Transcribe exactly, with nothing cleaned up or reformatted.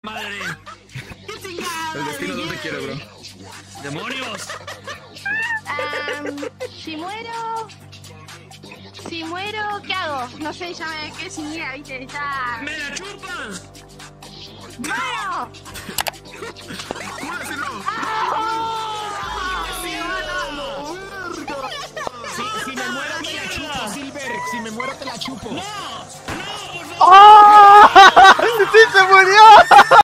madre. ¡Qué chingada! El destino no te quiere, bro. ¡Demonios! Um, si muero... Si muero, ¿qué hago? No sé, ya me quedé sin idea, viste, ya... ¡Me la chupan! ¡No! ¡Cúraselo! Si, si me muero te la chupo, Silver. Si me muero te la chupo. ¡No! ¡No, por favor! ¡Oh! ¡Sí se murió!